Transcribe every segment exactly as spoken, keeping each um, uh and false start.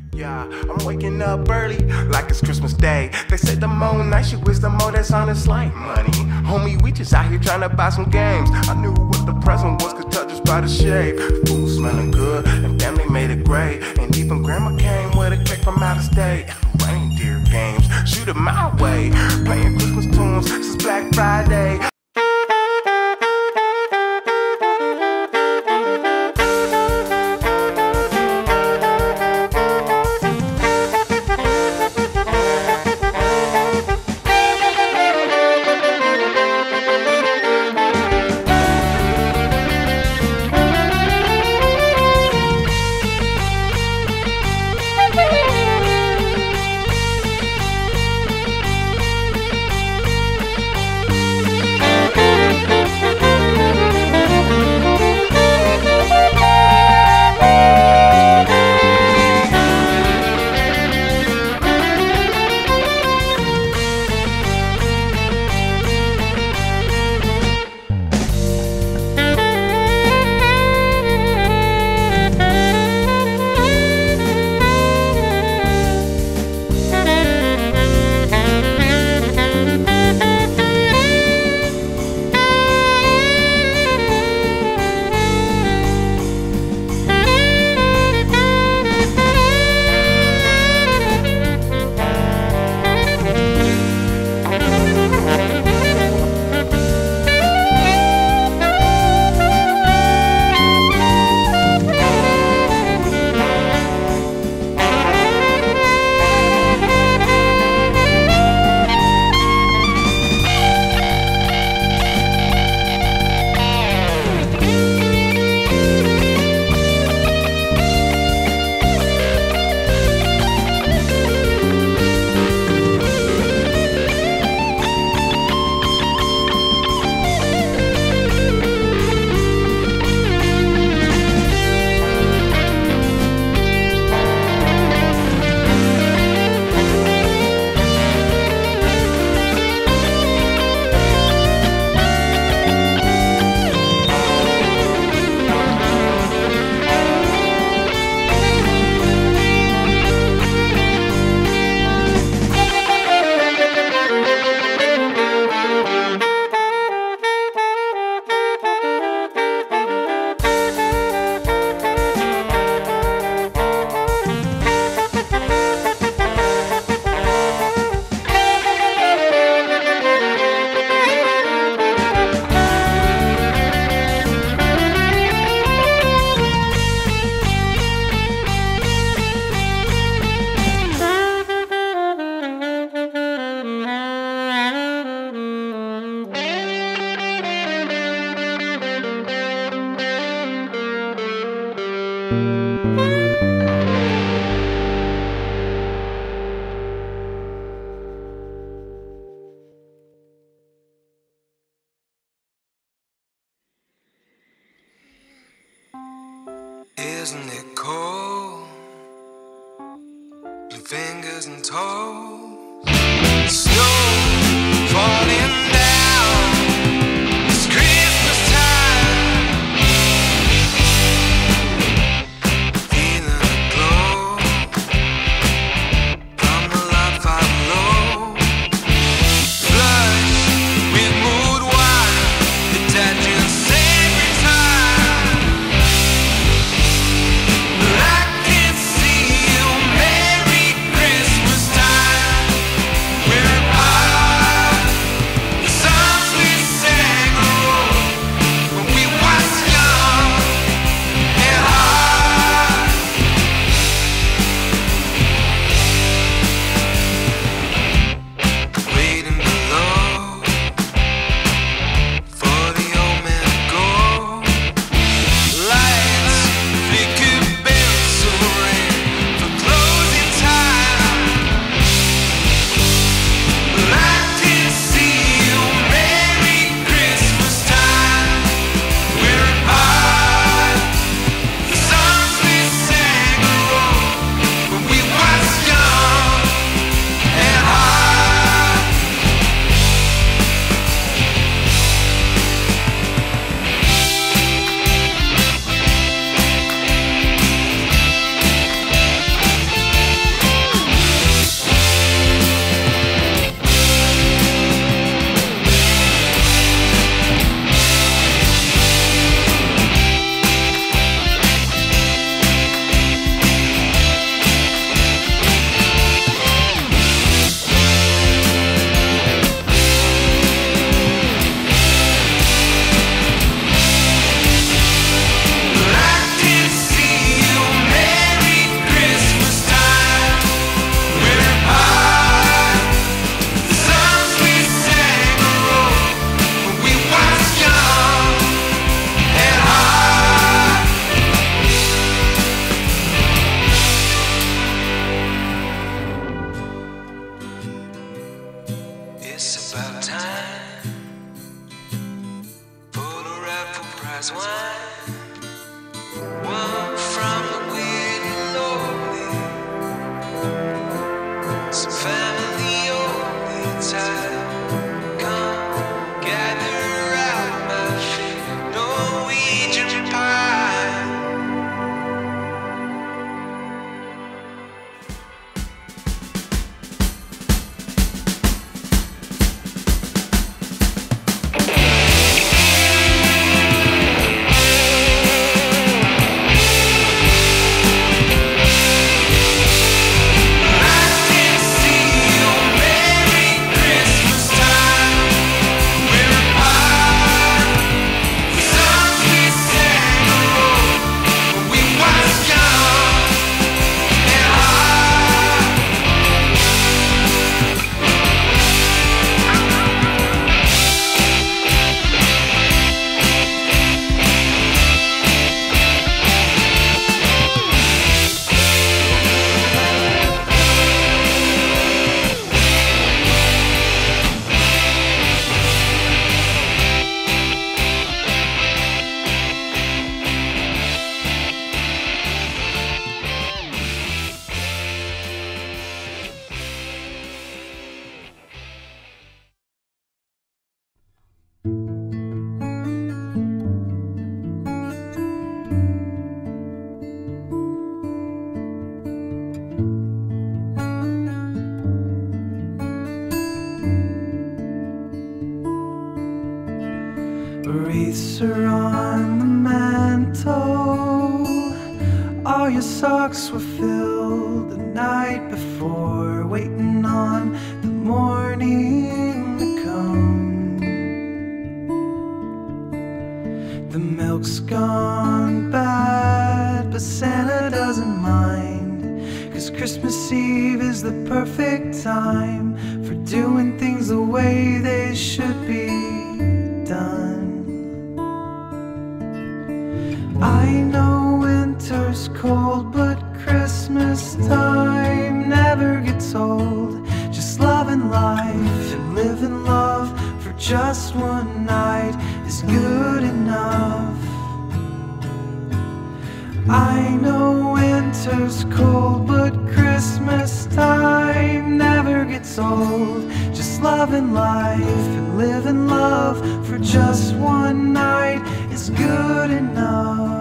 Yeah, I'm waking up early like it's Christmas Day. They say the more nice you is, the more that's honest like money. Homie, we just out here trying to buy some games. I knew what the present was, could touch us by the shade. Food smelling good, and family made it great. And even grandma came with a cake from out of state. Reindeer games, shoot it my way. Playing Christmas tunes since Black Friday. Isn't it cold? Your fingers and toes, snow falling down. It's Christmas time. Feeling the glow from the light fire below. Flush with mood wine, detaching every time. I can see you, Merry Christmas time. Gifts are on the mantle. All your socks were filled the night before, waiting on the morning to come. The milk's gone bad, but Santa doesn't mind, 'cause Christmas Eve is the perfect time for doing things the way they should be done. I know winter's cold, but Christmas time never gets old. Just loving life and living love for just one night is good enough. I know winter's cold, but Christmas time never gets old. Just loving life and living love for just one night is good enough.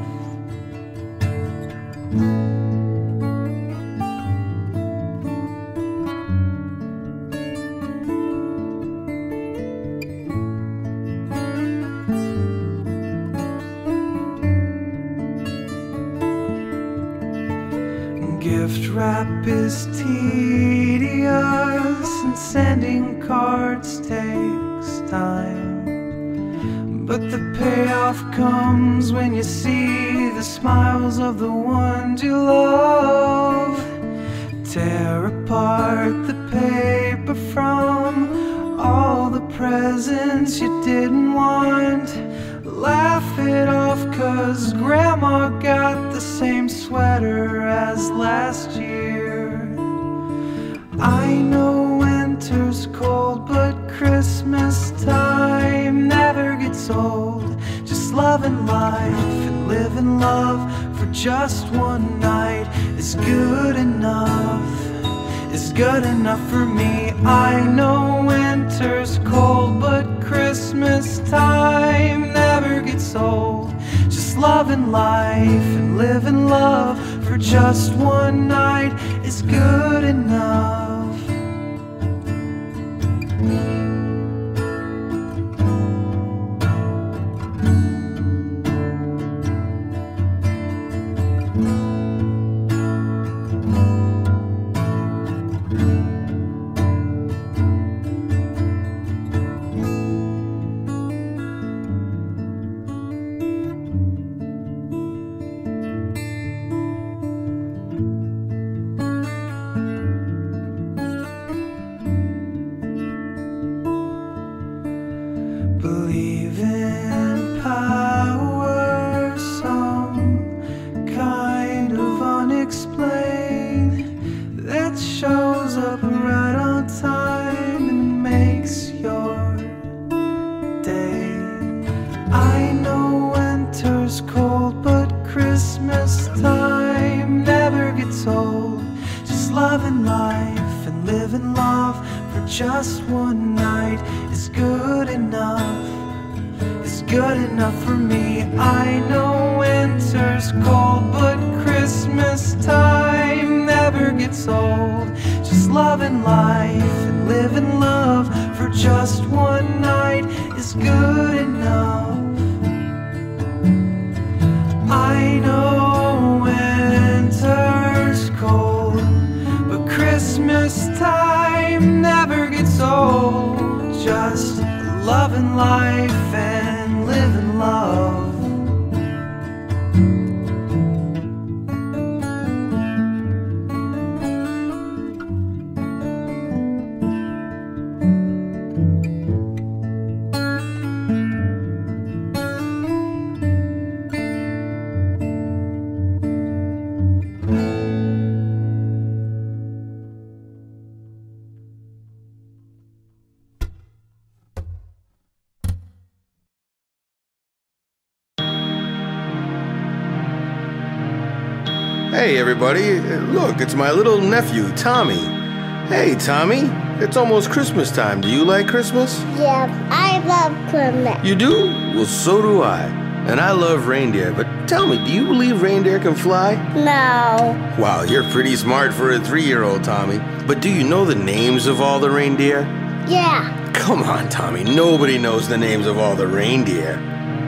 Gift wrap is tedious, and sending cards takes time, but the payoff comes when you see the smiles of the ones you love. Tear apart the paper from all the presents you didn't want. Laugh it off, 'cause Grandma got the same sweater as last year. I know winter's cold, but Christmas time never gets old. Just loving life and living love for just one night is good enough. It's good enough for me. I know winter's cold, but Christmas time never gets old. Just loving life and living love for just one night is good enough. Believe in power, some kind of unexplained, that shows up right on time and makes your day. I know winter's cold, but Christmas time never gets old. Just loving life and living love for just one night is good enough. It's good enough for me. I know winter's cold, but Christmas time never gets old. Just loving life and living love for just one night is good enough. I know winter's cold, but Christmas time never gets old. Just loving life and living love. Hey everybody, look, it's my little nephew, Tommy. Hey Tommy, it's almost Christmas time. Do you like Christmas? Yeah, I love Christmas. You do? Well, so do I. And I love reindeer, but tell me, do you believe reindeer can fly? No. Wow, you're pretty smart for a three-year-old, Tommy. But do you know the names of all the reindeer? Yeah. Come on, Tommy, nobody knows the names of all the reindeer.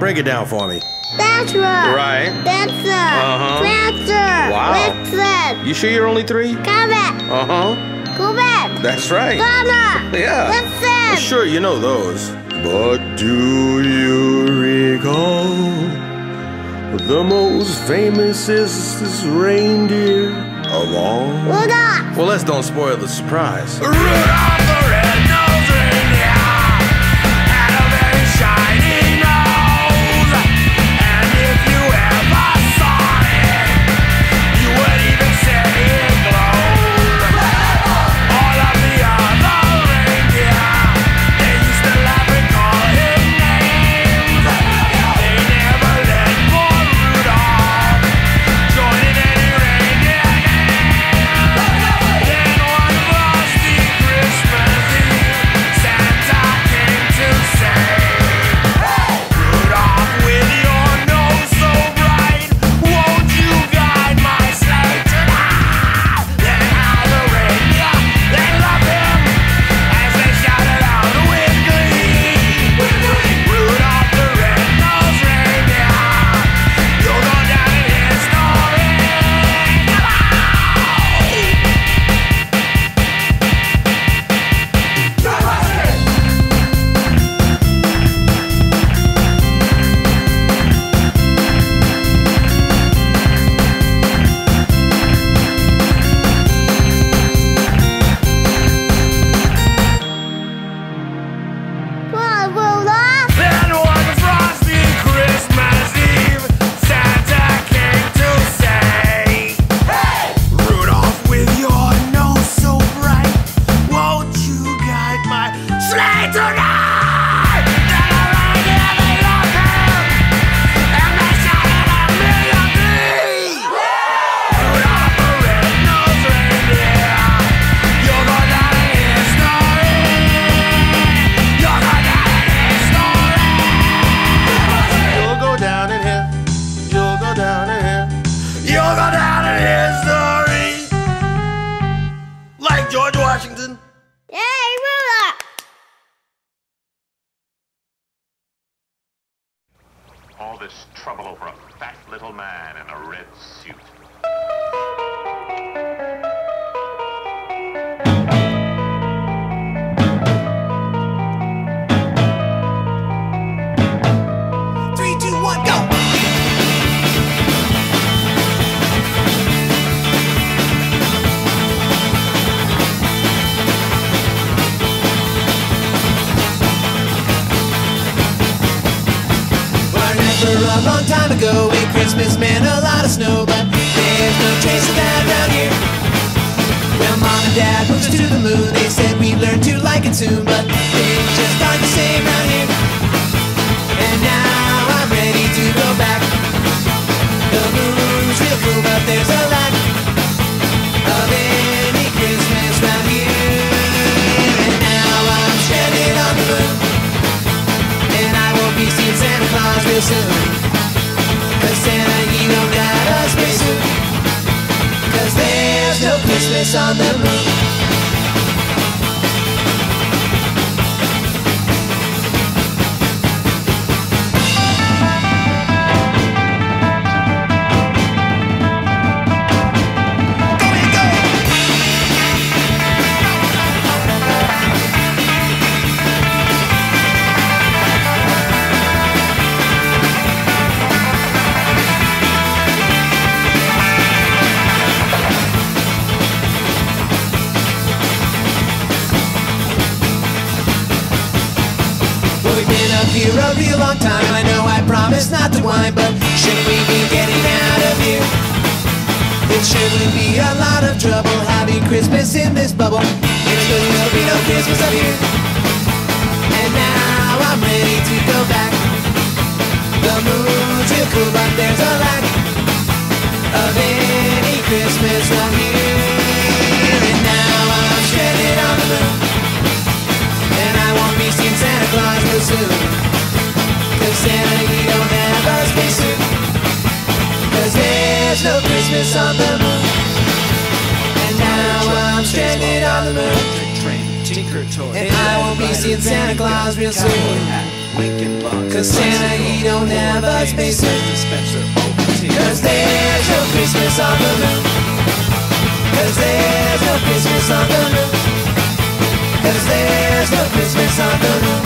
break it down for me. That's right. Right. That's it. Uh-huh. That's it. Wow. That's it. You sure you're only three? Come back. Uh-huh. Go back. That's right. Ghana. Yeah. That's Well, it. sure, you know those. But do you recall the most famous is this reindeer of all? Rudolph. Well, let's don't spoil the surprise. Rudolph the red-nosed reindeer had a very shiny nose, and if you ever saw it, you would even say it glowed. All of the other reindeer, they used to laugh and call him names. They never let poor Rudolph join in any reindeer game. Then one frosty Christmas Eve, Santa came to say, Rudolph, with your nose so bright, won't you guide my sleigh tonight? Then how the reindeer, they loved him as they shouted out with glee. Rudolph the red-nosed reindeer, you'll go down in history. Come on! What, Rudolph? Then one frosty Christmas Eve, Santa came to say, Hey! Rudolph, with your nose so bright, won't you guide my sleigh tonight? Then a reindeer, they loved him, and they shouted out melody. Rudolph the red-nosed reindeer, you'll go down in history. You'll go down in history. You'll go down in here. You'll go down in here. You'll go down in history. Like George Washington. Hey, Rudolph. All this trouble over a fat little man in a red suit. Three, two, one, go. Well, I remember a long time ago when Christmas meant a lot of snow, but there's no trace of that around here. Well, Mom and Dad moved us to the moon. They said we'd learn to like it soon, but things just aren't the same around here. And now I'm ready to go back. The moon's real cool, but there's a lack of any Christmas round here. And now I'm stranded on the moon, and I won't be seeing Santa Claus real soon. Cause Santa, he don't got a spacesuit. Cause there's no Christmas on the moon. Go ahead, go. Well, we've been up here a real long time. I know I promised not to whine, but shouldn't we be getting out of here? It surely be a lot of trouble having Christmas in this bubble. It's going to be no Christmas up here. And now I'm ready to go back. The moon's real cool, but there's a lack of any Christmas up here. And now I'm stranded on the moon, and I won't be seeing Santa Claus real soon. Cause Santa, he don't have a spacesuit. Cause there's no Christmas on the moon. And now I'm stranded on the moon, Tinker Toy. And I will be seeing Santa Claus real soon. Cause Santa, he don't have a spacesuit. Cause there's no Christmas on the moon. Cause there's no Christmas on the moon. Cause there's no Christmas on the moon.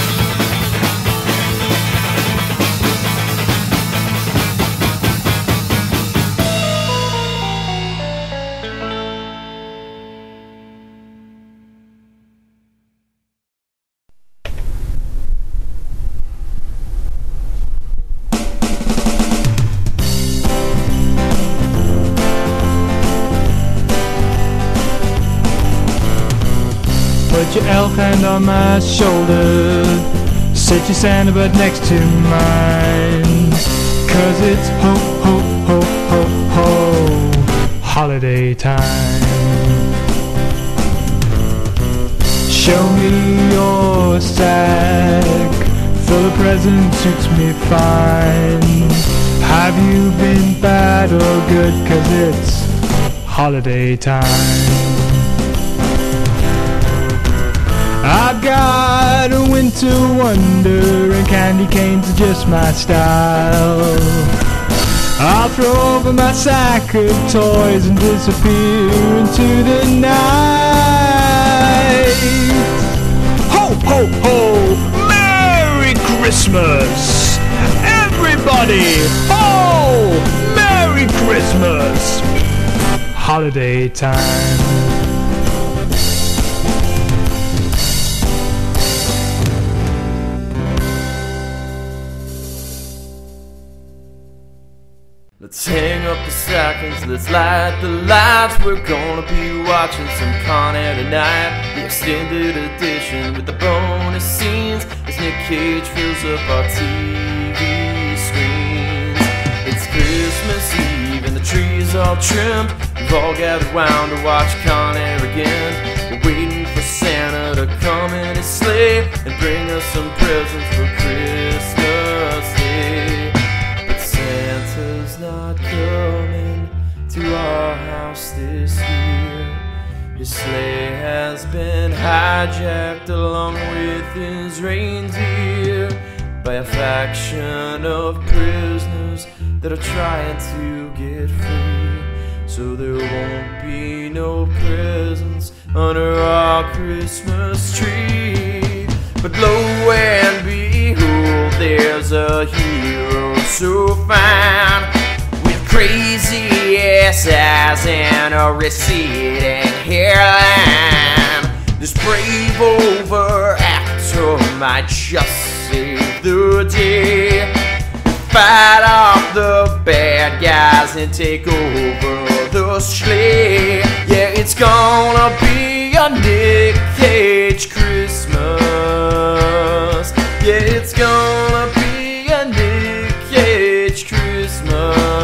Put your elf hand on my shoulder, set your Santa butt next to mine, cause it's ho, ho, ho, ho, ho, holiday time. Show me your sack, full of presents suits me fine. Have you been bad or good, cause it's holiday time. I've got a winter wonder and candy canes are just my style. I'll throw over my sack of toys and disappear into the night. Ho, ho, ho! Merry Christmas! Everybody! Ho! Merry Christmas! Holiday time. Let's hang up the stockings, let's light the lights. We're gonna be watching some Con Air tonight. The extended edition with the bonus scenes as Nick Cage fills up our T V screens. It's Christmas Eve and the tree's all trimmed. We've all gathered round to watch Con Air again. We're waiting for Santa to come in his sleigh and bring us some presents for Christmas Day. Santa's not coming to our house this year. His sleigh has been hijacked along with his reindeer by a faction of prisoners that are trying to get free. So there won't be no presents under our Christmas tree. But lo and behold, there's a hero so fine, with crazy ass eyes and a receding hairline. This brave overactor might just save the day, fight off the bad guys and take over the sleigh. Yeah, it's gonna be a Nick Cage Christmas. Yeah, it's gonna be a Nick Cage Christmas.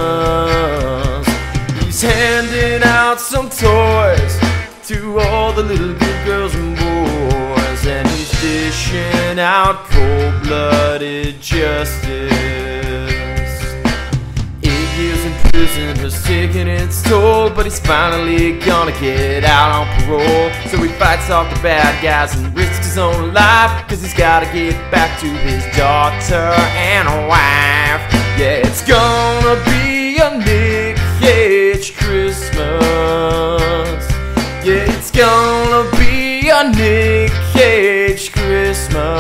He's handing out some toys to all the little good girls and boys, and he's dishing out cold-blooded justice. Eight years in prison has taken its toll, but he's finally gonna get out on parole. So he fights off the bad guys and risks his own life, cause he's gotta get back to his daughter and wife. Yeah, it's gonna be a Nick Cage Christmas. Yeah, it's gonna be a Nick Cage Christmas.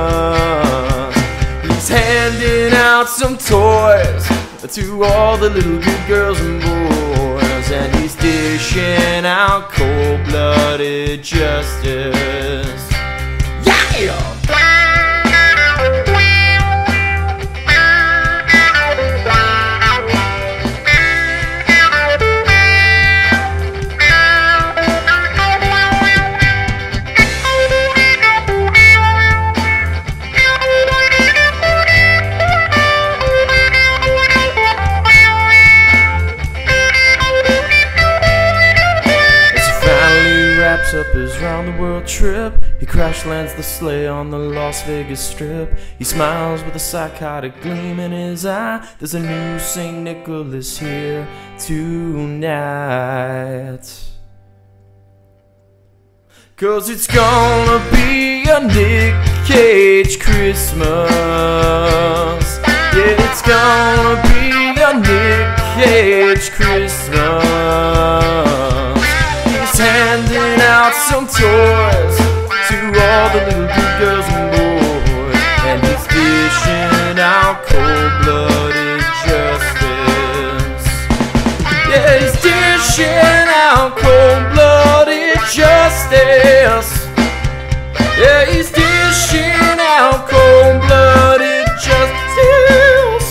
He's handing out some toys to all the little good girls and boys, and he's dishing out cold-blooded justice. Yeah! Up his round the world trip, he crash lands the sleigh on the Las Vegas Strip. He smiles with a psychotic gleam in his eye. There's a new Saint Nicholas here tonight. 'cause it's gonna be a Nick Cage Christmas. Yeah, it's gonna be a Nick Cage Christmas. He's handing out some toys to all the little good girls and boys, and he's dishing out cold-blooded justice. Yeah, he's dishing out cold-blooded justice. Yeah, he's dishing out cold-blooded justice.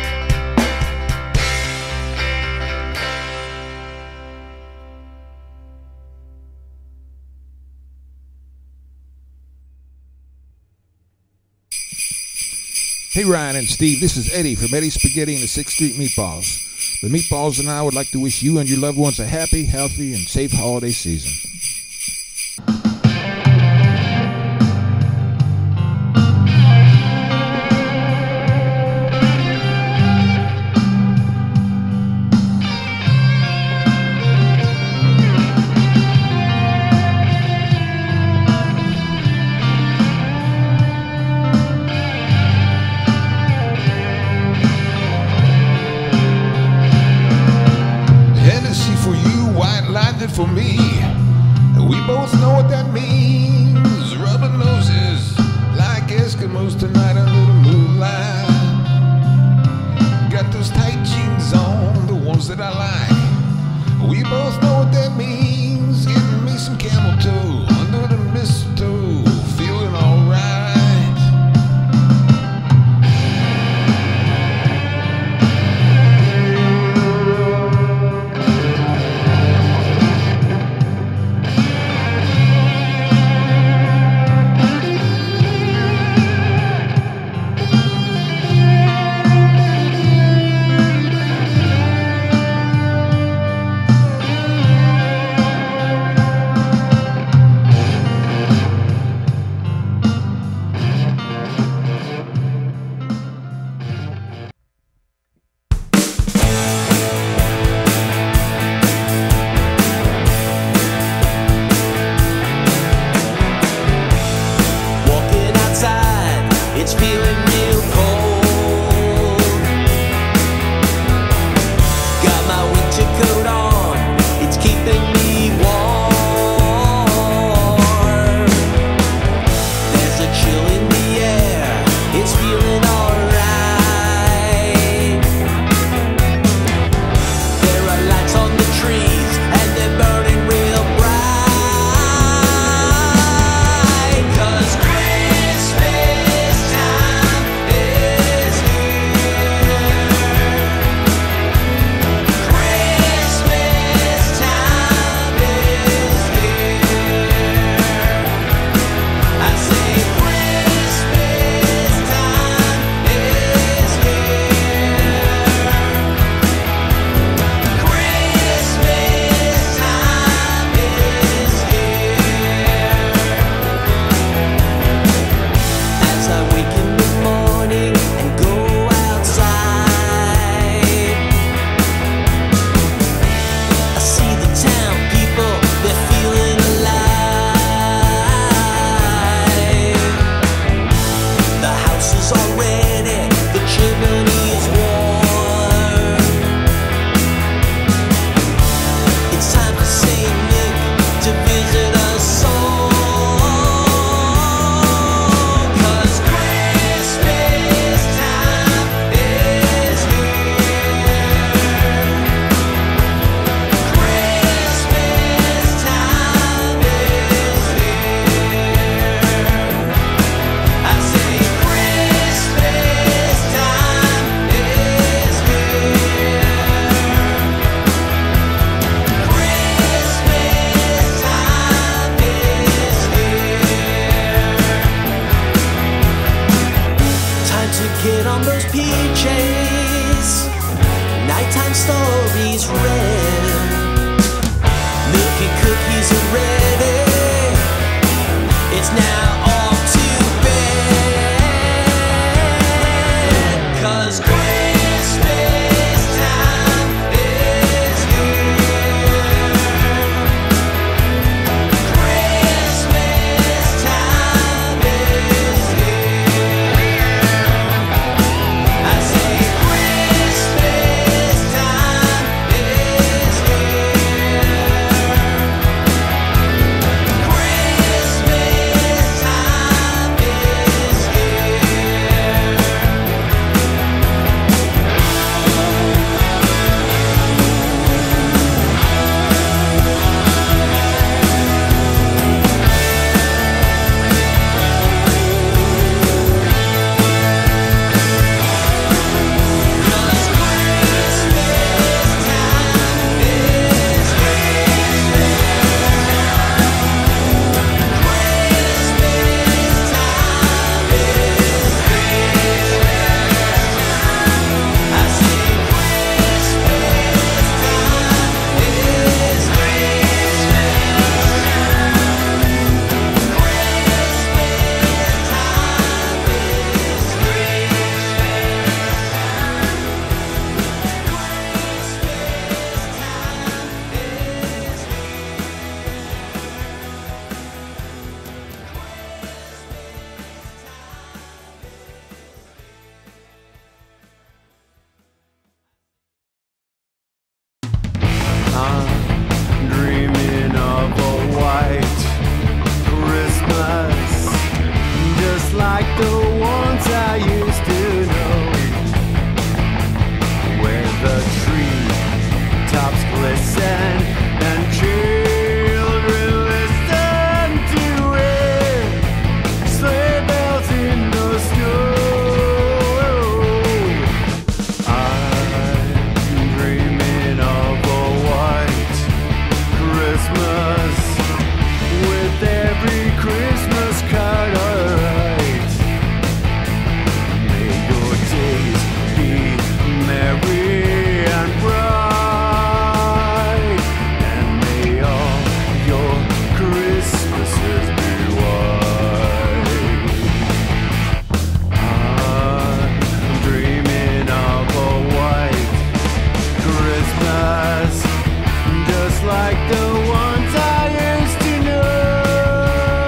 Hey Ryan and Steve, this is Eddie from Eddie Spaghetti and the sixth Street Meatballs. The Meatballs and I would like to wish you and your loved ones a happy, healthy, and safe holiday season. For me, we both know what that means. Rubbing noses like Eskimos tonight under the moonlight. Got those tight jeans on, the ones that I like. We both know what that means. Getting me some camel toe under the mistletoe, feeling alright. Christmas Christmas with every Christmas card I write. May your days be merry and bright, and may all your Christmases be white. I'm dreaming of a white Christmas, just like the ones I used to know.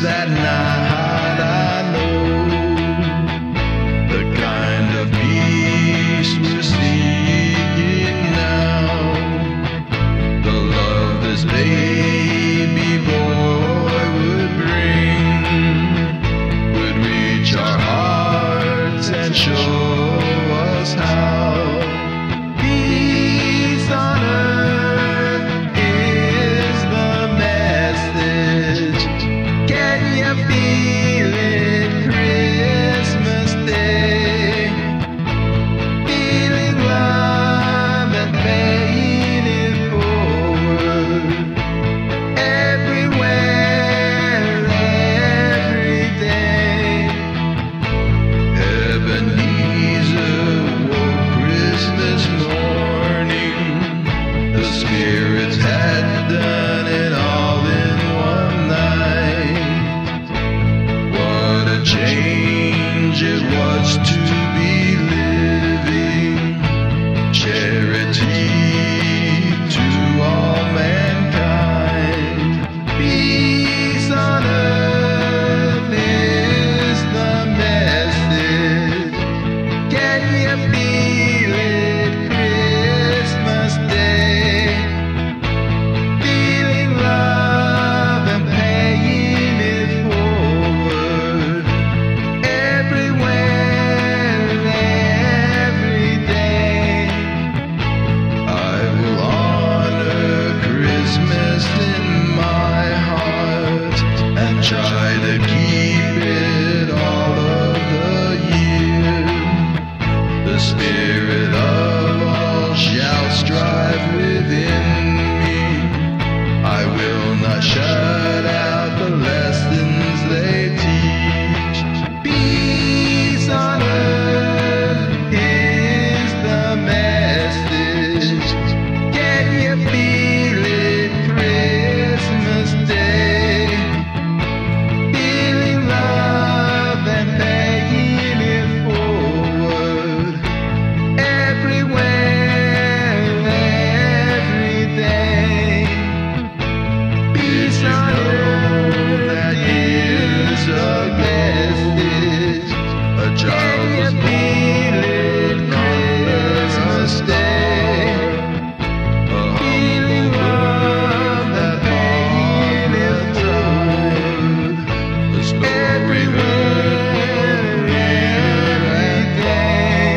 that night I know the kind of peace we're seeking now, the love this baby boy would bring, would reach our hearts and show us how. Peace on earth is the message. Can you feel it Christmas Day? Feeling love and paying it forward. Everywhere, every day. Ebenezer woke Christmas morning. The spirits had done it all in one night. What a change it was to be living. Charity to all mankind. Peace on earth is the message. Can you feel it Christmas Day? Feeling love and paying it forward. Everywhere, every day. I will honor Christmas in my heart and try to keep it all of the year. The spirit of all shall strive within me. I will not shut out the lessons they teach. Peace on earth is the message. Can you feel it Christmas Day? Feeling love and paying it forward. Everywhere, every day. Peace on earth, that is a message. A child was born on Christmas Day. A humble birth that paying it forward. The story heard every day.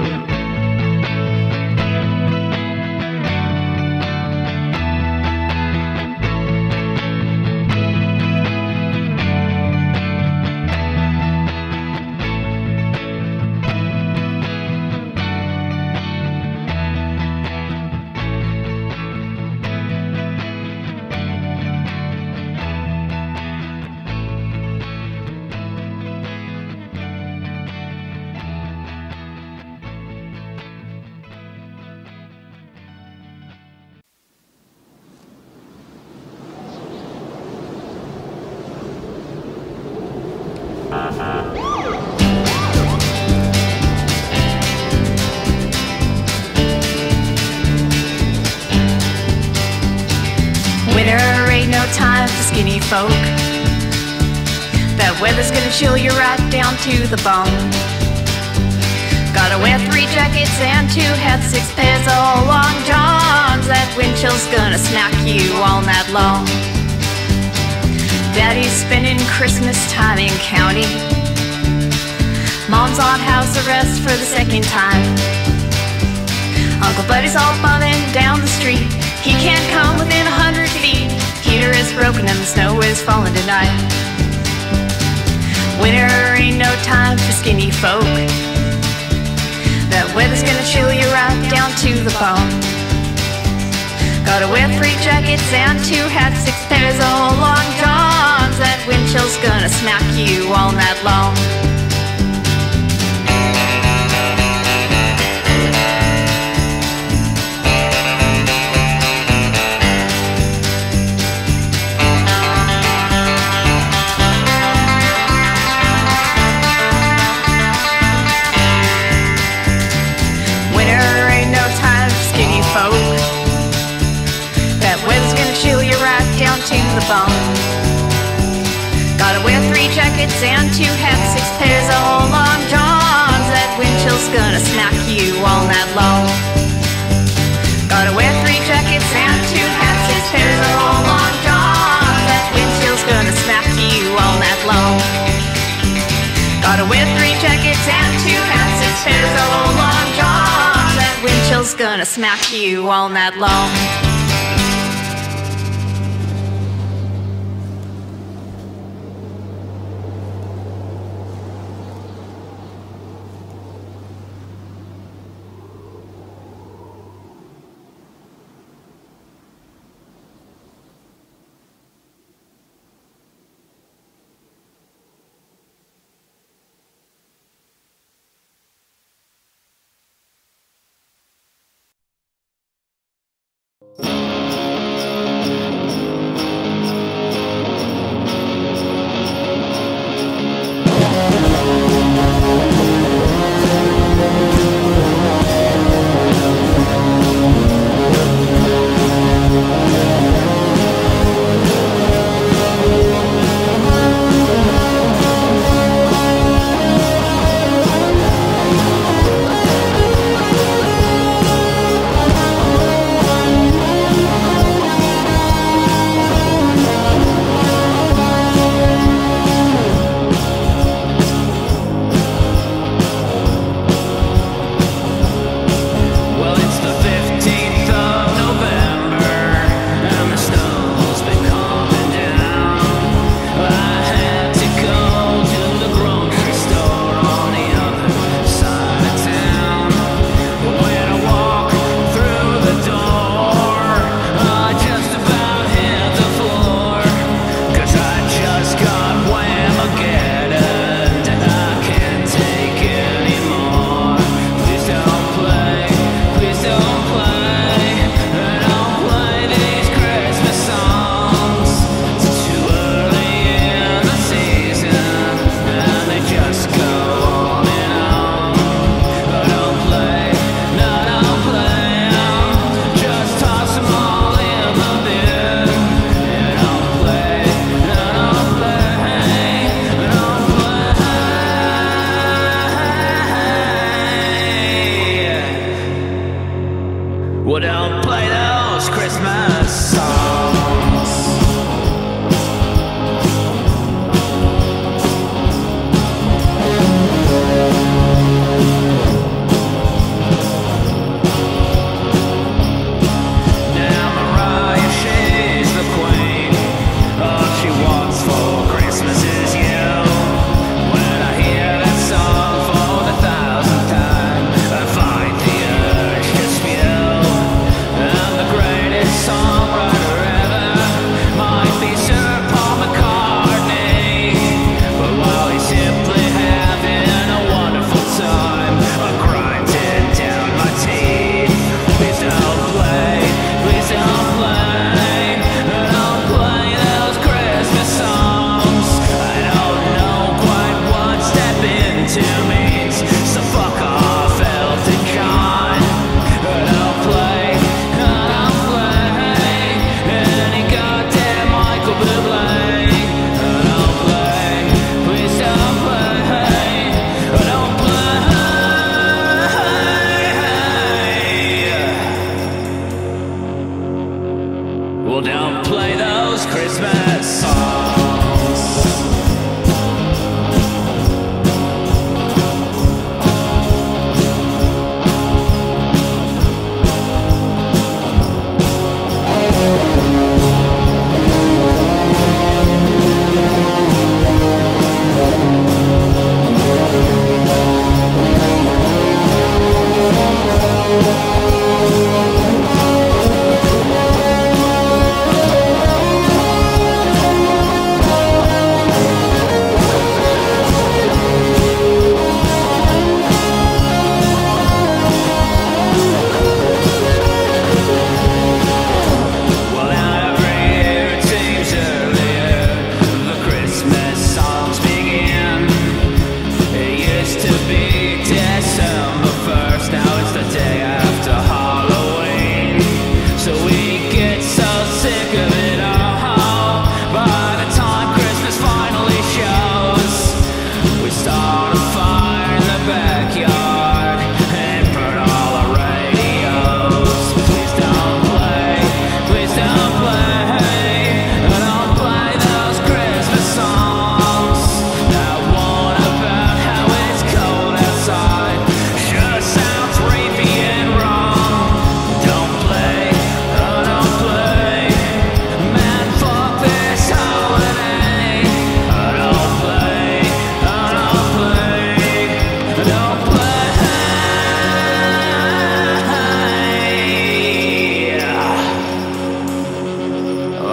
Winter ain't no time for skinny folk. That weather's gonna chill you right down to the bone. Gotta wear three jackets and two hats, six pairs of long johns. That wind chill's gonna snack you all night long. Daddy's spending Christmas time in county. Mom's on house arrest for the second time. Uncle Buddy's all bumming down the street. He can't come within a hundred feet. Heater is broken and the snow is falling tonight. Winter ain't no time for skinny folk. That weather's gonna chill you right down to the bone. Gotta wear three jackets and two hats, six pairs of long johns. That wind chill's gonna smack you all night long. To the bone. Gotta wear three jackets and two hats, six pairs of old long johns. That wind chill's gonna smack you all night long. Gotta wear three jackets and two hats, six pairs of old long johns. That wind chill's gonna smack you all night long. Gotta wear three jackets and two hats, six pairs of old long johns. That wind chill's gonna smack you all night long.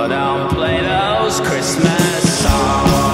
but don't play those Christmas songs.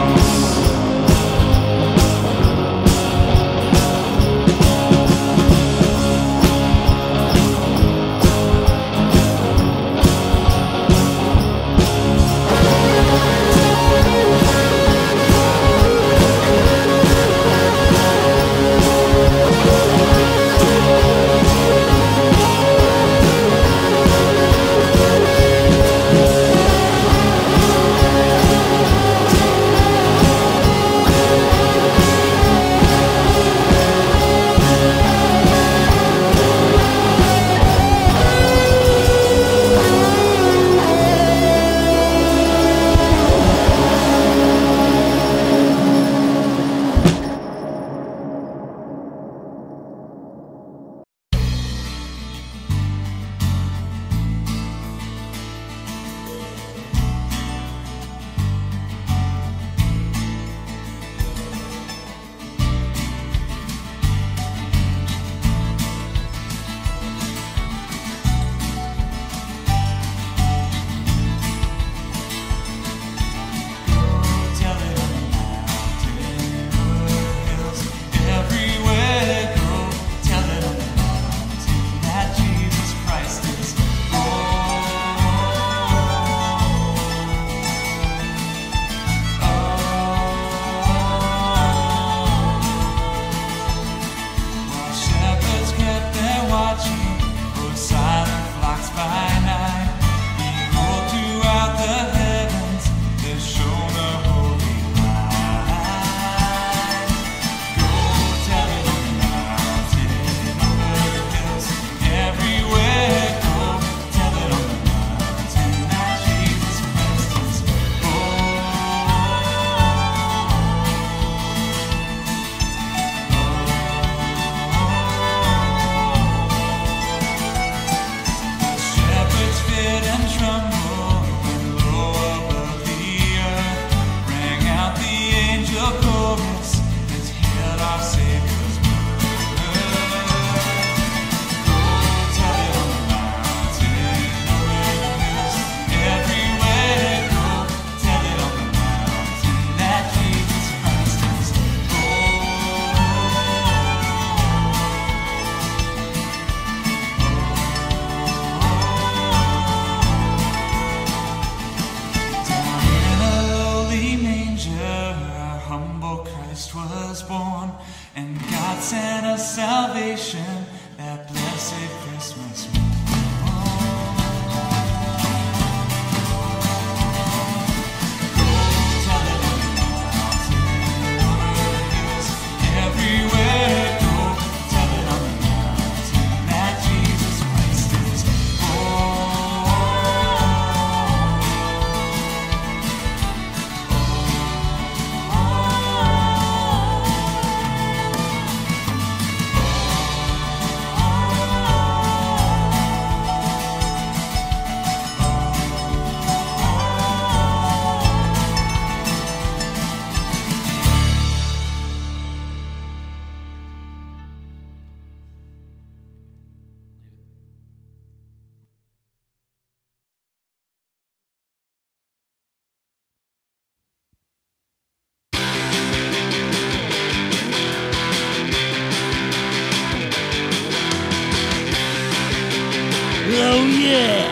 Oh yeah.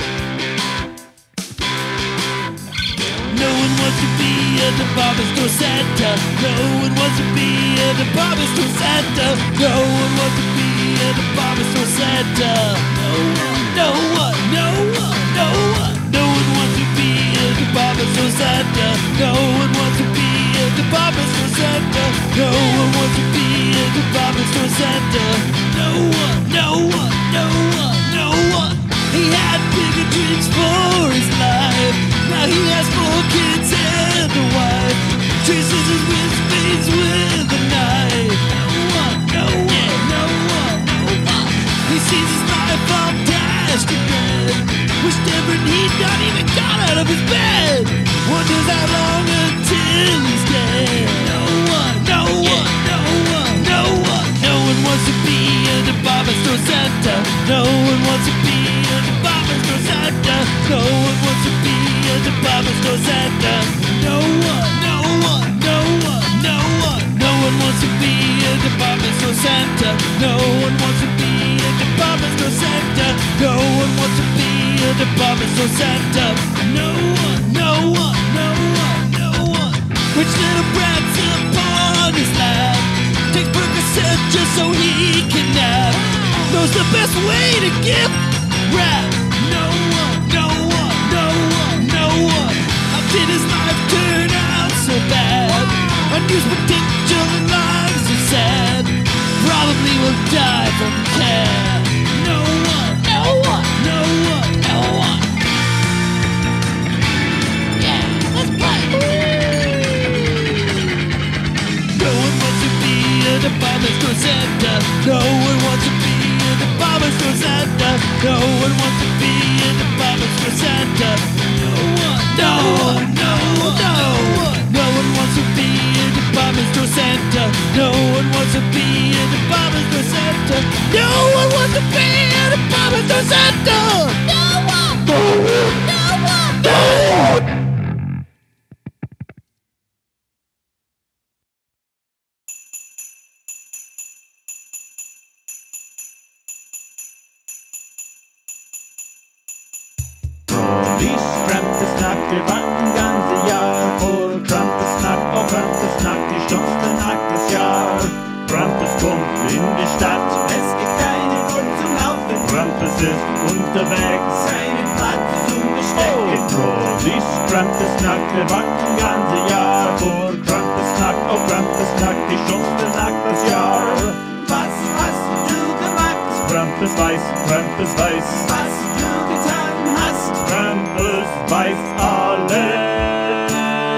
No one wants to be a department store Santa. No one wants to be a department store Santa. No one wants to be a department store Santa. No one, no one, no one, no one. No one wants to be a department store Santa. No one wants to be a department store Santa. No one wants to be a department store Santa. No one, no one, no one, no one. He had bigger dreams for his life. Now he has four kids and a wife. Chases his with spades with a knife. No one, no one, no one, no one. He sees his life all dashed to red. Wished ever he'd not even got out of his bed. Wonders how long until he's dead. No one, no one, no one, no one. No one wants to be a department wants to be a department store Santa. No one, no one, no one, no one. No one wants to be a department store Santa. No one wants to be a department store Santa. No one wants to be a department store Santa. No one, no one, no one, no one. Which little brat's upon his lap takes Percocet just so he can nap. Knows the best way to gift wrap. No one, no one, no one, no one. How did his life turn out so bad? Unused potential and lives so sad. Probably will die from care. No one, no one, no one, no one. Yeah, let's play. No one wants to be a department store Santa. No one wants to be a department store Santa. No one wants to be a department store Santa. No one, no one, no one, no one. No one wants to be a department store Santa. No one wants to be a department store Santa. No one wants to be a department store Santa. No one, no one, no one, no one. Krampusnack, det vart en ganze Jahr vor Krampusnack, oh Krampusnack, die schönste Nacht des Jahres. Krampus kommt in die Stadt, es gibt keinen Grund zum Laufen. Krampus ist unterwegs, seinen Platz zum Bestecken. Oh, dies Krampusnack, der vart en ganze Jahr vor Krampusnack, oh Krampusnack, die schönste Nacht des Jahres. Was hast du gemacht? Krampus weiß, Krampus weiß, was du getan hast. Krampus weiß alles.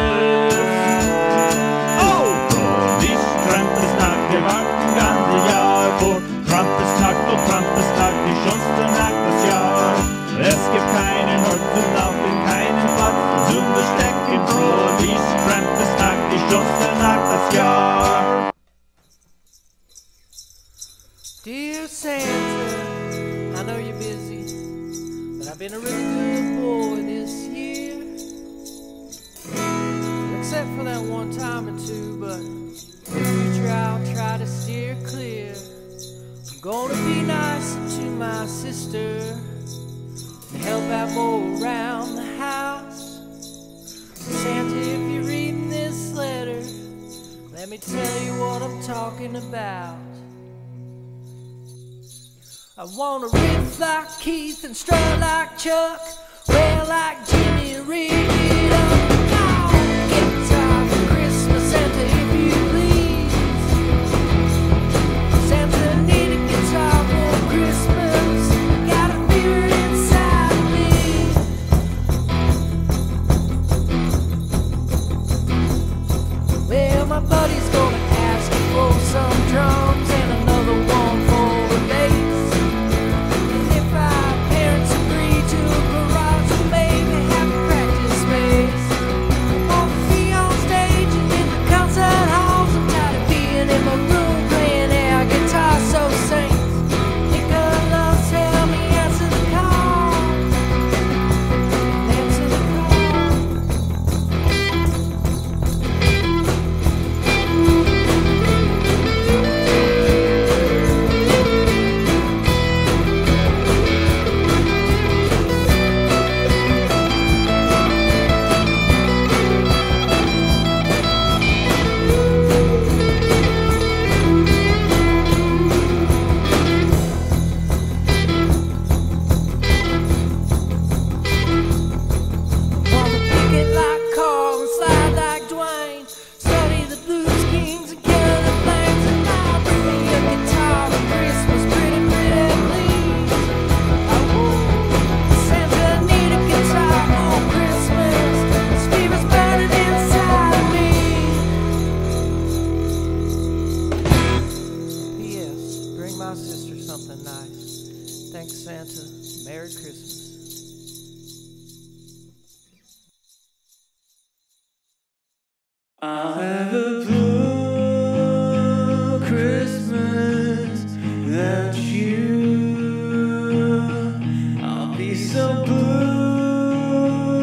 Oh, oh, dies Krampusnacht, der vart en ganze Jahr vor Krampusnacht, oh Krampusnacht, die schönste Nacht des Jahres. Es gibt keinen Ort zum Laufen, keinen Platz zum Verstecken. Oh, dies Krampusnacht, die schönste Nacht des Jahres. Dear Santa, I know you're busy, but I've been a really good boy this year. Except for that one time or two, but in the future I'll try to steer clear. I'm gonna be nice to my sister and help out more around the house. Santa, if you're reading this letter, let me tell you what I'm talking about. I wanna riff like Keith and strut like Chuck, rail like Jimmy Reed. Oh, guitar for Christmas, Santa, if you please. Santa, need a guitar for Christmas. Got a fear inside me. Well, my buddy's gonna ask for some drums and another one for a bass. I'll have a blue Christmas without you. I'll be so blue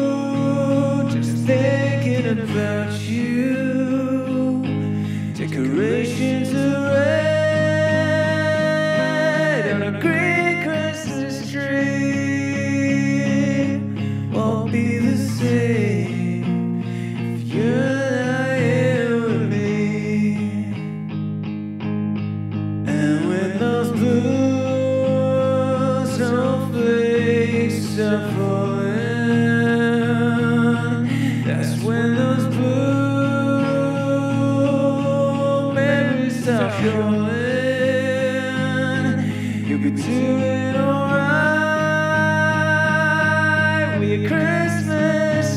Christmas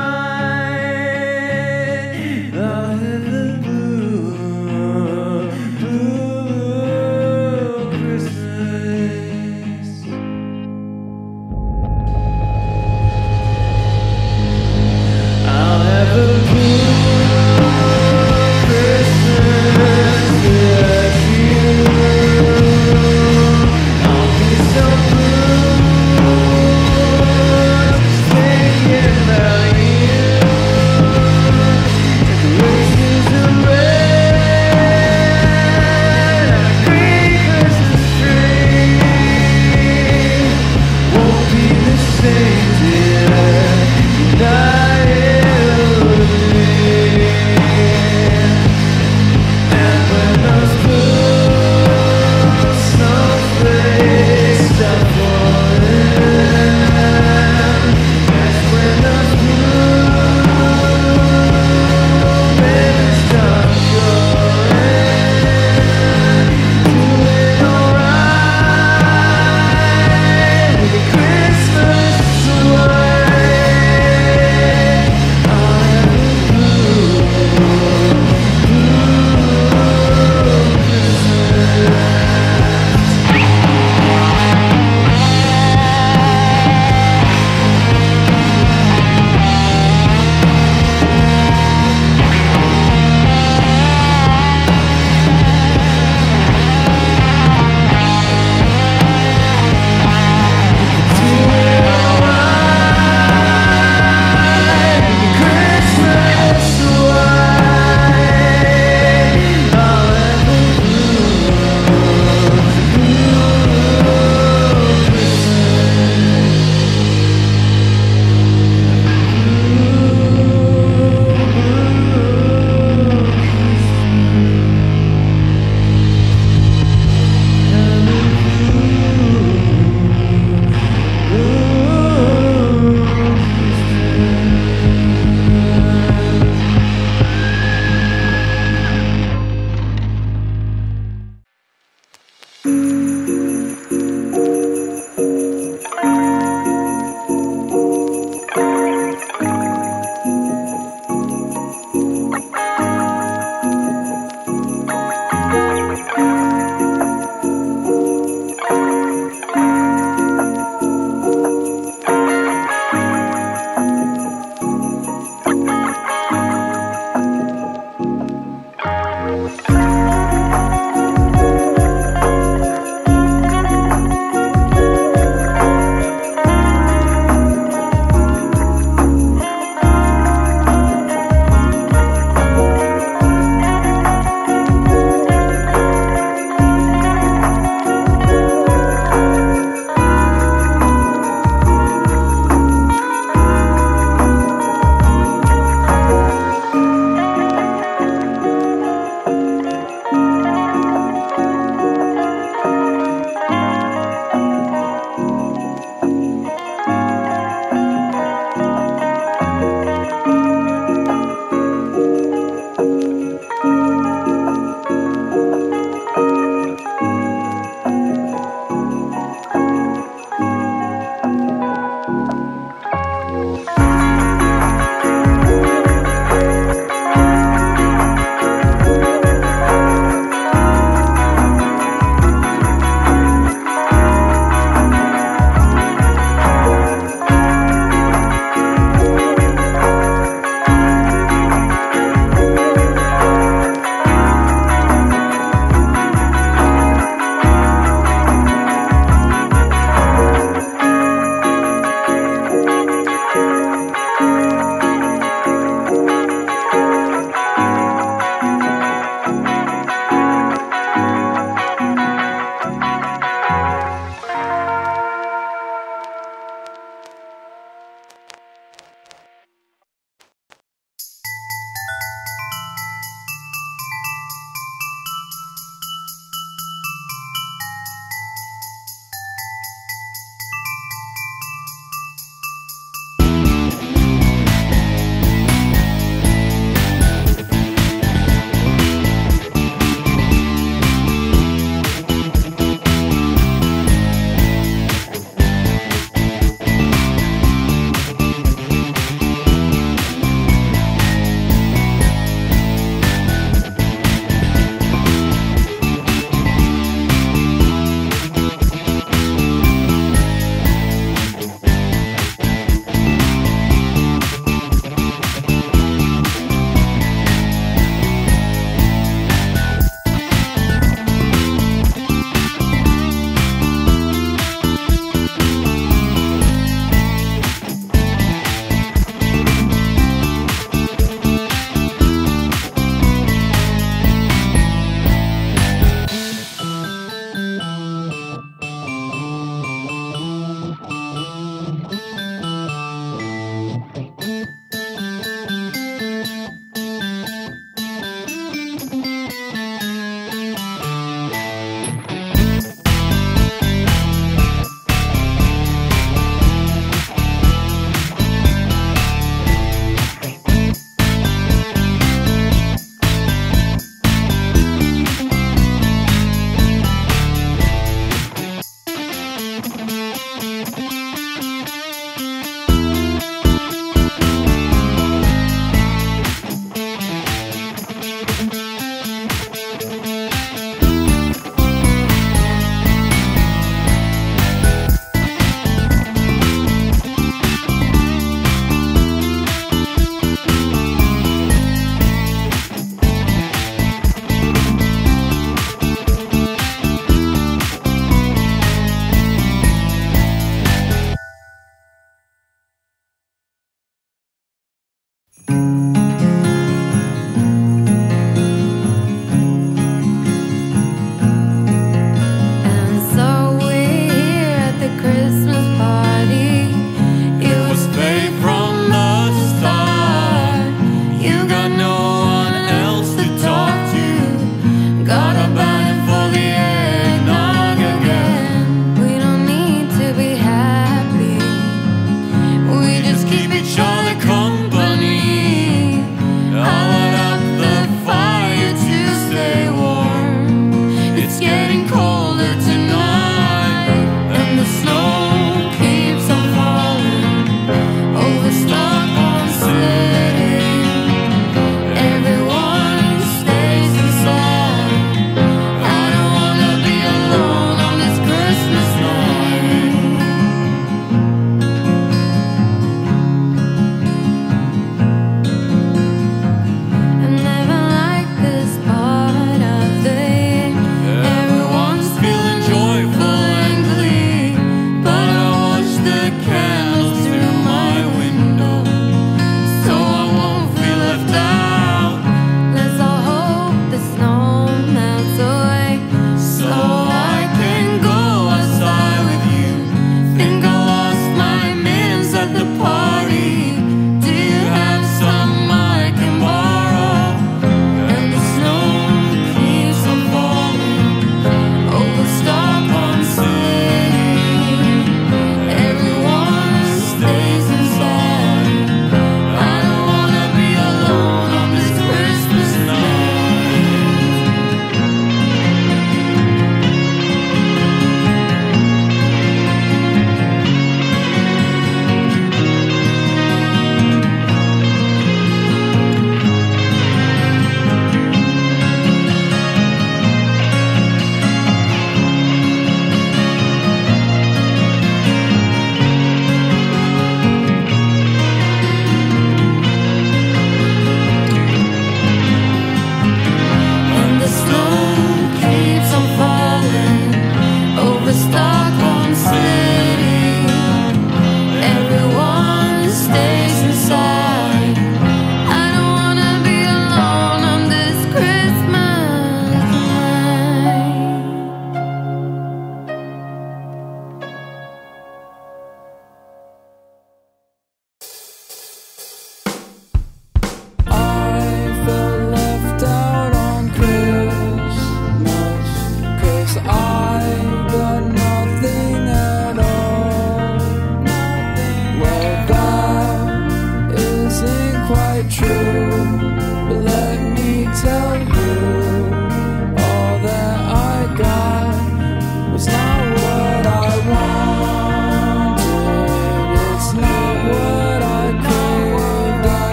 white. I'll have a blue, blue Christmas. I'll have a blue Christmas with you. I'll be so blue, just thinking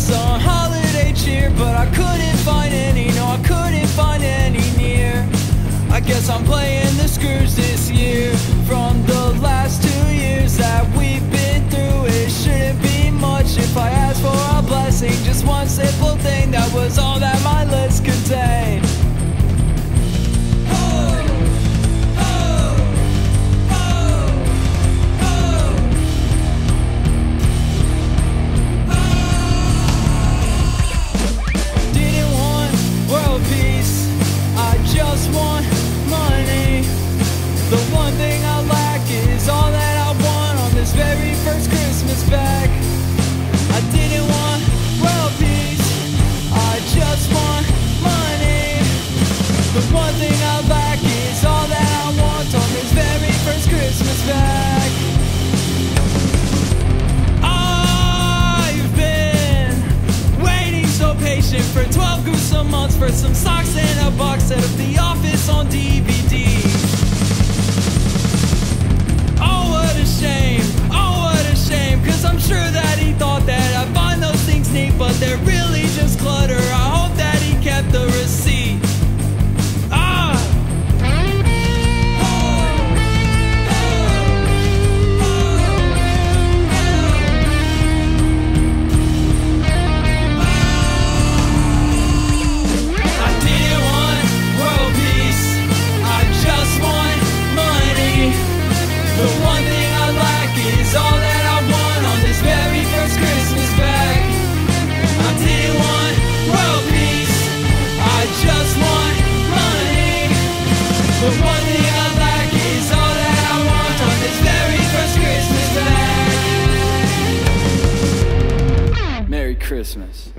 some holiday cheer, but I couldn't find any, no, I couldn't find any near. I guess I'm playing the Scrooge this year. From the last two years that we've been through, it shouldn't be much if I ask for a blessing. Just one simple thing, that was all that my list contained. Didn't want world peace, I just want money. The one thing I lack is all that I want on this very first Christmas back. I didn't want world peace, I just want money. The one thing I lack is all that I want on this very first Christmas back. I've been waiting so patient for twelve gruesome months for some socks and a box set of The Office on D V D. Oh, what a shame, oh, what a shame, cause I'm sure that he thought that I'd find those things neat, but they're really just clutter. I hope that he kept the receipt. Ah! I didn't want world peace, I just want money. The one thing I lack is all that I want on this very first Christmas back. I didn't want world peace, I just want money. The one thing I lack is all that I want on this very first Christmas back. Merry Christmas.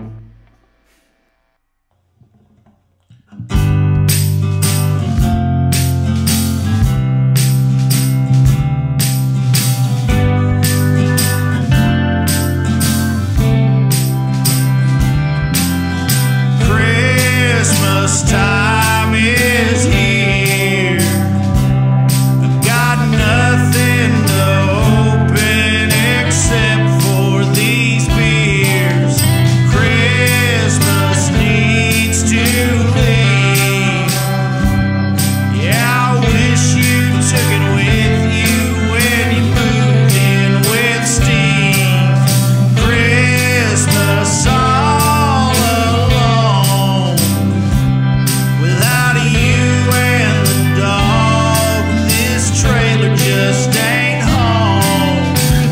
Christmas time is here. I've got nothing to open except for these beers. Christmas needs to leave. Yeah, I wish you took it with you when you moved in with Steve. Christmas all alone. Without you and the dog, this trailer just ain't home.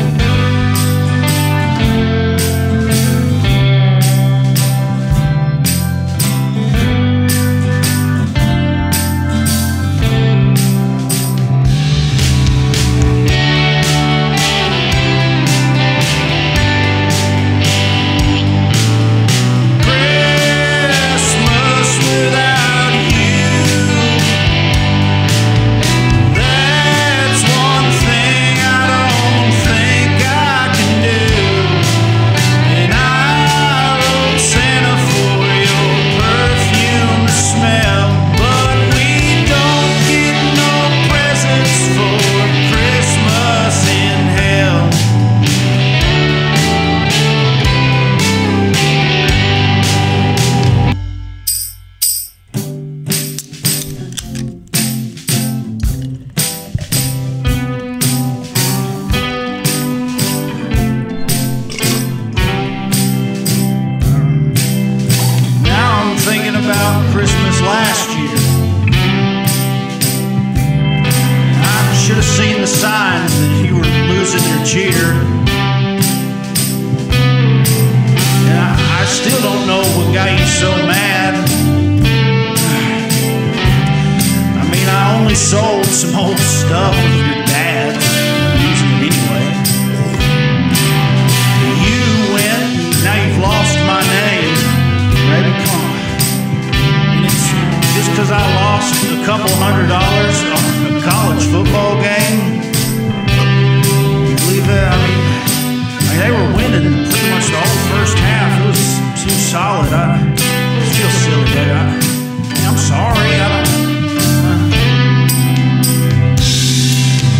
Christmas without you, that's one thing I don't think I can do. And I wrote Santa for your perfume to smell, but we don't get no presents for Christmas in hell. Now I'm thinking about Christmas last year. I should have seen the signs that you were losing your cheer. And I, I still don't know what got you so mad. I mean, I only sold some old stuff of your dad's, using it anyway. You went, now you've lost my name. Baby, come on. And it's just because I lost a couple hundred dollars on a college football game. You believe that? I mean, I mean, they were winning pretty much the whole first half. It was too solid. I feel silly, baby. I, I'm sorry. I don't.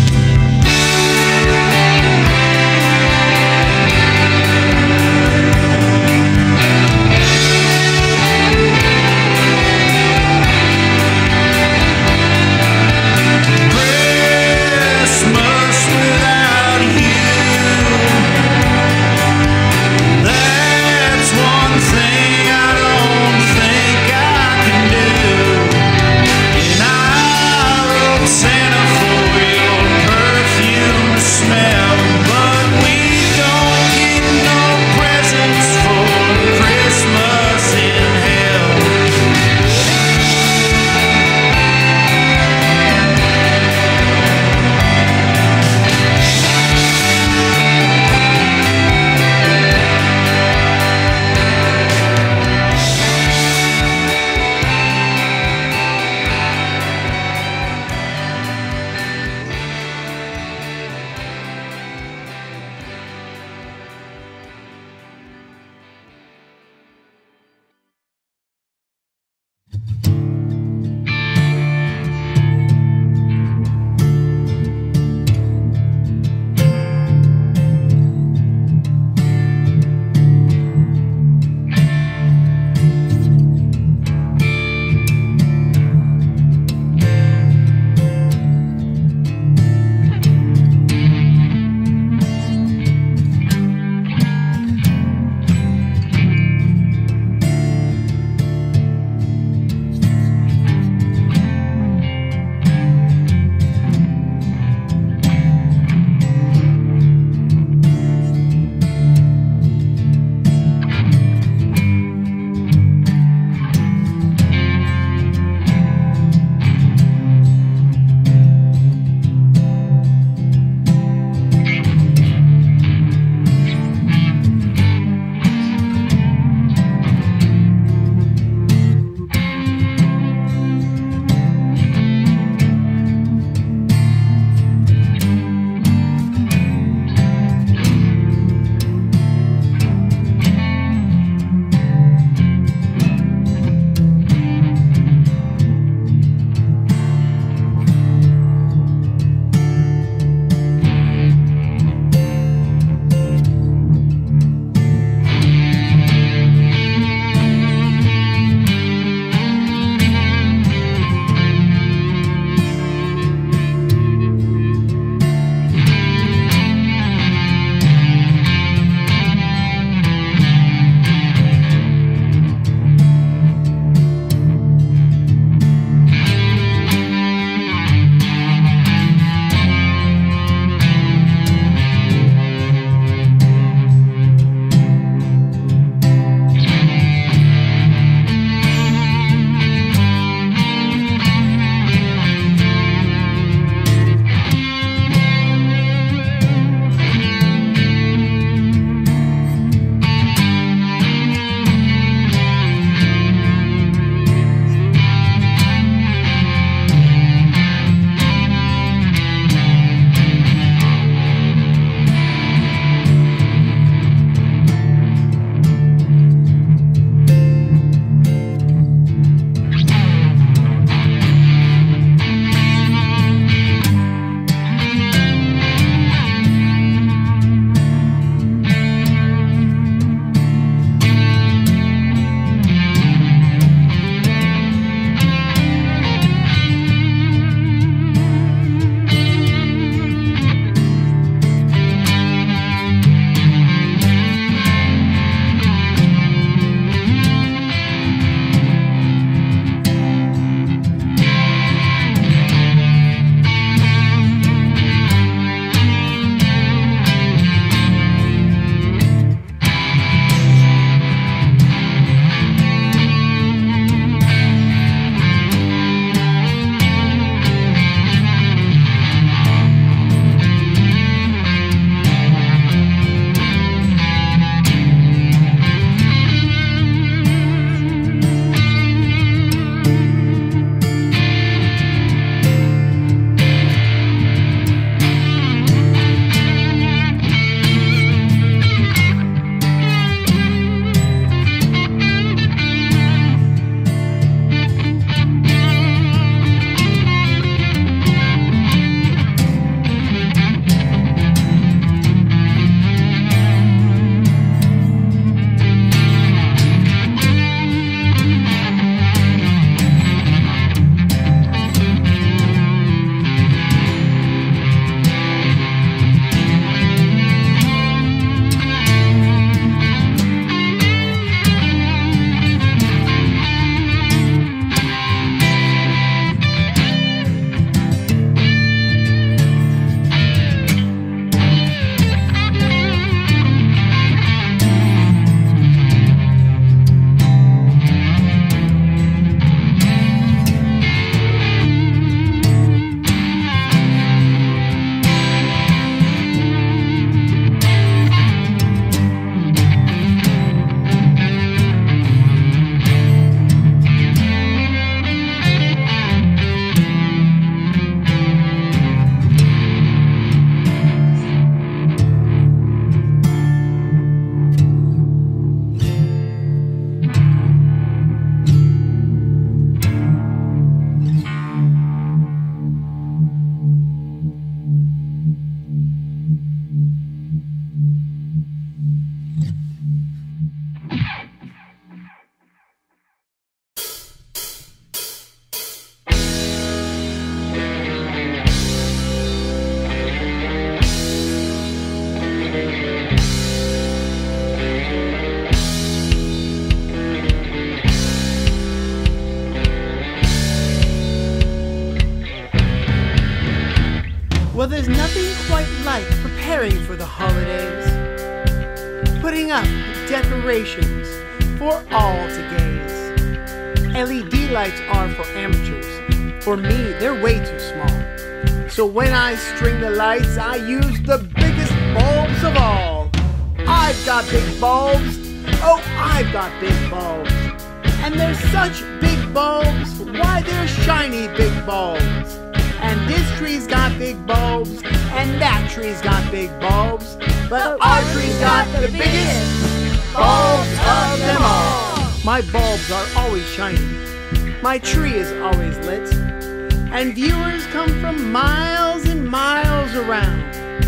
Well, there's nothing quite like preparing for the holidays. Putting up decorations for all to gaze. L E D lights are for amateurs. For me, they're way too small. So when I string the lights, I use the biggest bulbs of all. I've got big bulbs. Oh, I've got big bulbs. And they're such big bulbs. Why, they're shiny big bulbs. And this tree's got big bulbs, and that tree's got big bulbs, but our tree's got the biggest bulbs of them all. My bulbs are always shining, my tree is always lit, and viewers come from miles and miles around.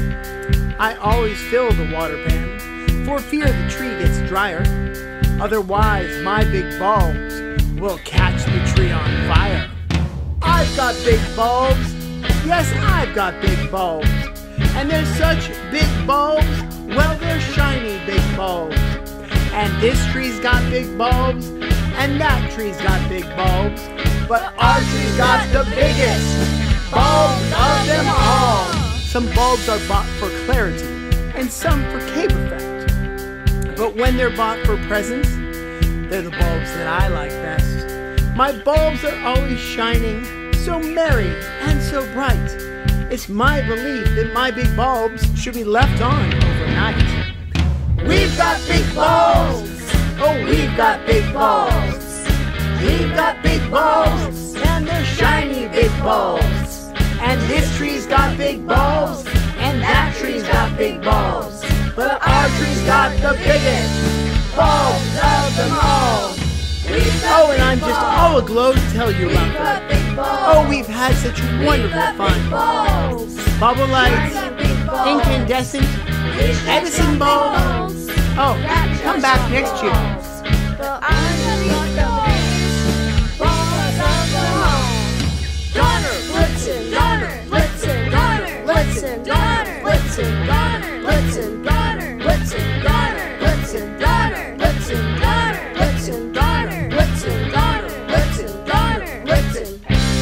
I always fill the water pan, for fear the tree gets drier, otherwise my big bulbs will catch the tree on fire. I've got big bulbs, yes, I've got big bulbs, and they're such big bulbs, well, they're shiny big bulbs. And this tree's got big bulbs, and that tree's got big bulbs, but our tree's got the biggest bulbs of them all. Some bulbs are bought for clarity, and some for cape effect, but when they're bought for presents, they're the bulbs that I like best. My bulbs are always shining, so merry and so bright. It's my belief that my big bulbs should be left on overnight. We've got big bulbs, oh we've got big bulbs. We've got big bulbs, and they're shiny big bulbs. And this tree's got big bulbs, and that tree's got big bulbs, but our tree's got the biggest bulbs of them all. Oh, and I'm just all aglow to tell you about that. Oh, we've had such wonderful fun. Bubble lights, incandescent, Edison bulbs. Oh, come back next year. Donner, Blitzen, Donner, Blitzen, Donner, Blitzen, Donner, Blitzen, Donner, Blitzen, Donner, Blitzen, Donner, Blitzen, Donner, Blitzen, Donner, Blitzen, Donner, Blitzen, Donner, Blitzen, Donner, Blitzen.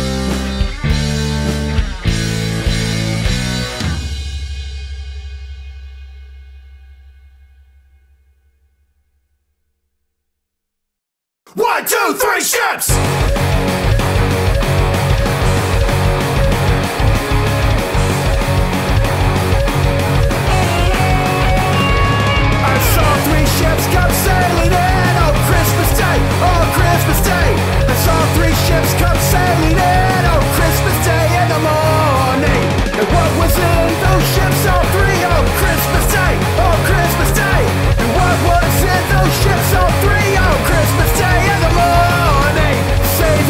One, two, three, ships! Ships come sailing in on Christmas Day, on Christmas Day. I saw three ships come sailing in on Christmas Day in the morning. And what was in those ships, all three, on Christmas Day, on Christmas Day? And what was in those ships, all three, on Christmas Day in the morning? Say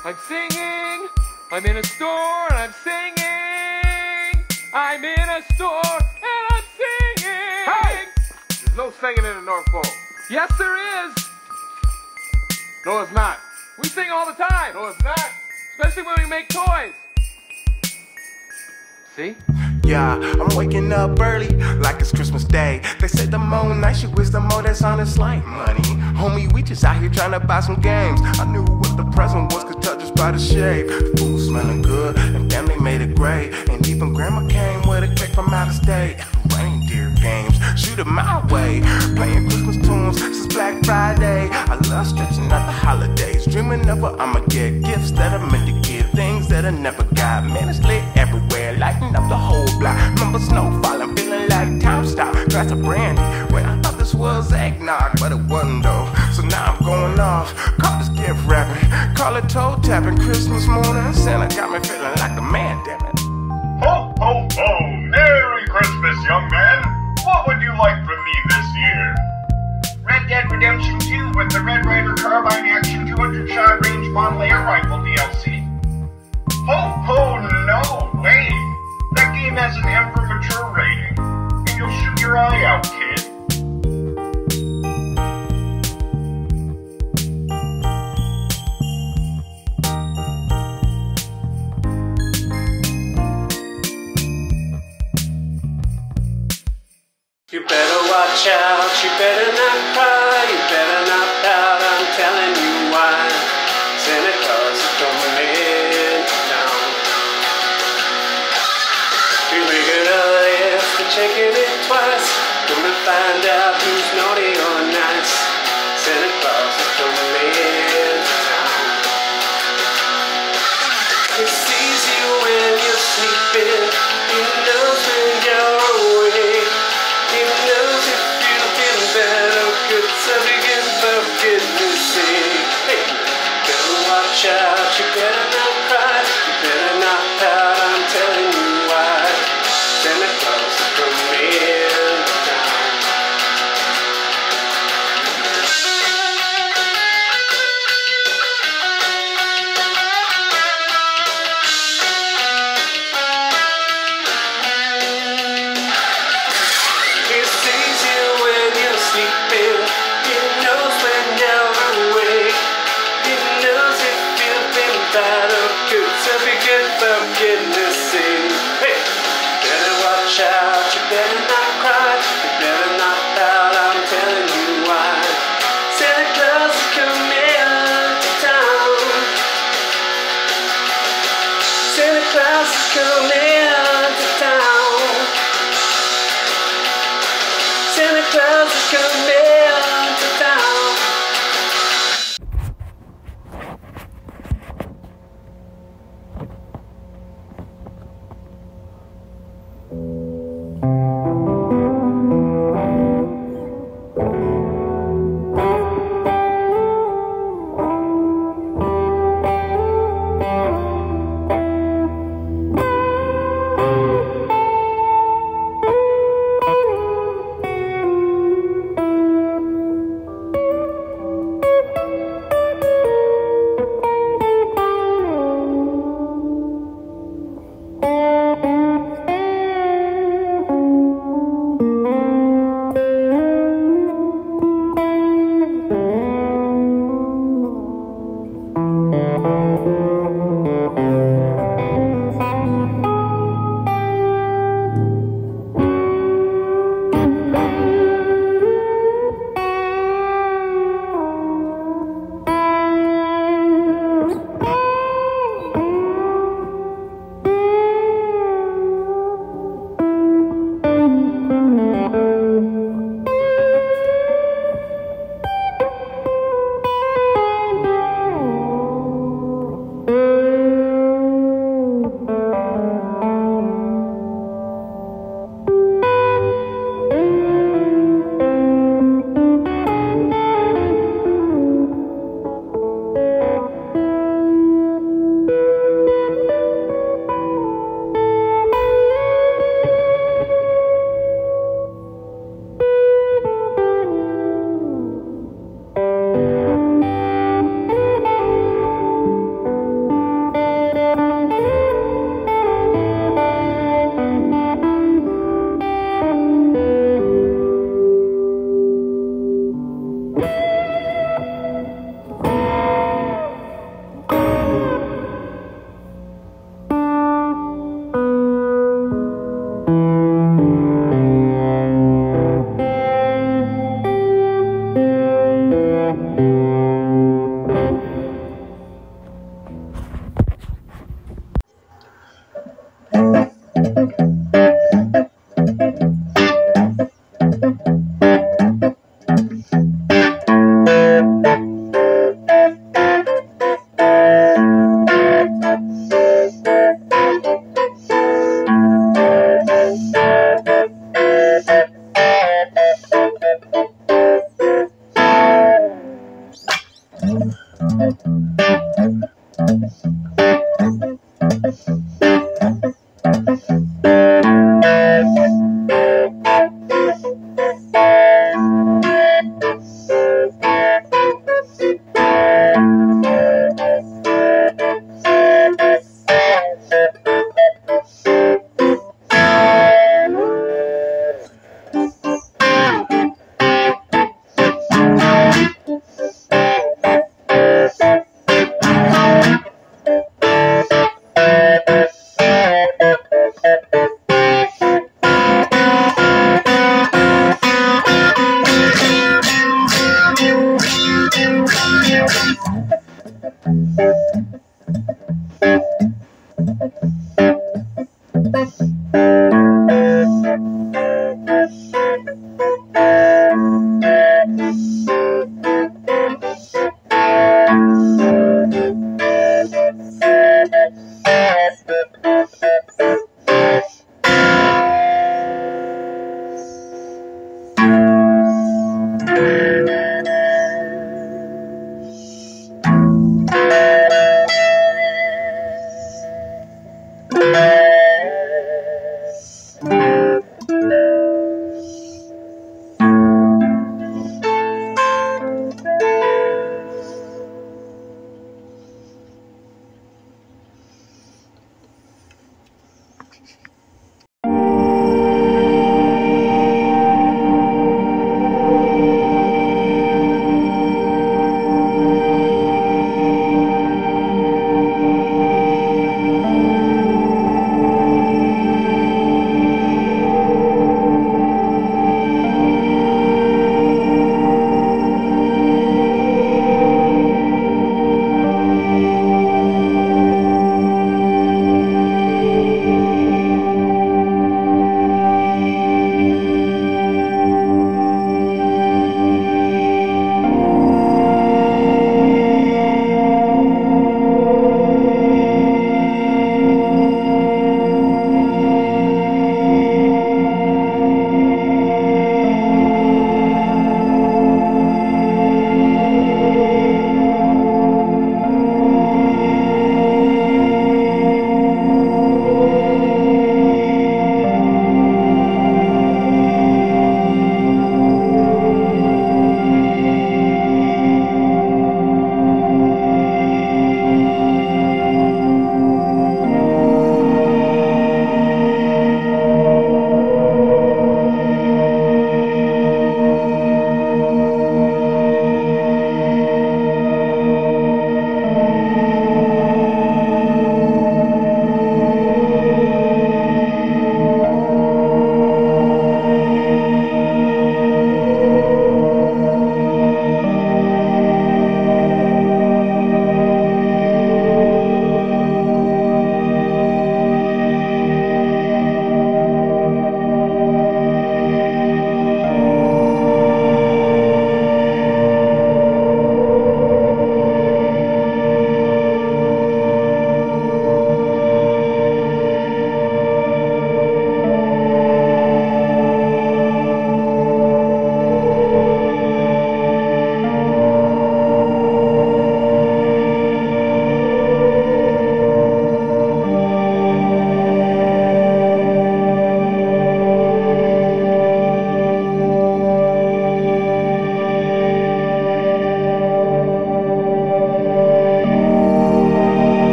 I'm singing. I'm in a store and I'm singing. I'm in a store and I'm singing. Hey! There's no singing in the North Pole. Yes, there is. No, it's not. We sing all the time. No, it's not. Especially when we make toys. See? Yeah, I'm waking up early like it's Christmas Day. They say the more nice you is, the more that's honest like money. Homie, we just out here trying to buy some games. I knew what the present was, could touch us by the shape. Food smelling good, and family made it great. And even grandma came with a cake from out of state. Reindeer games, shoot 'em my way. Playing Christmas tunes since Black Friday. I love stretching out the holidays, dreaming of what I'ma get. Gifts that are meant to give, things that I never got. Man, it's lit everywhere, lighting up the whole block. Remember snow falling, feeling like time stopped. Glass of brandy, when I thought this was eggnog, but it wasn't though. So now I'm going off, call this gift wrapping, call it toe tapping. Christmas morning, Santa got me feeling like a man, damn it. Ho, ho, ho! Merry Christmas, young man! What would you like from me this year? Red Dead Redemption two with the Red Ryder Carbine Action two hundred shot range model air rifle D L C. Ho, ho, no way! That game has an M for mature rating, and you'll shoot your eye out, kid. You better watch out, you better not cry, you better not pout, I'm telling you why. Santa Claus is coming in town. You're making a list and checking it twice, gonna find out who's naughty or nice. Santa Claus is coming in town. He sees you when you're sleeping, he knows when you're awake. He knows if you've been bad or good, so begin for goodness sake. Hey, better watch out, you better not cry, you better not pout, I'm telling you why. Santa Claus is coming in town. He sees you when you're sleeping, he knows when you're awake. He knows if you've been bad or good, so be good for goodness sake. Hey, better watch out, you better not cry, you better not pout, I'm telling you why. Santa Claus is coming to town. Santa Claus is coming to town. Santa Claus is coming to town. Thank you.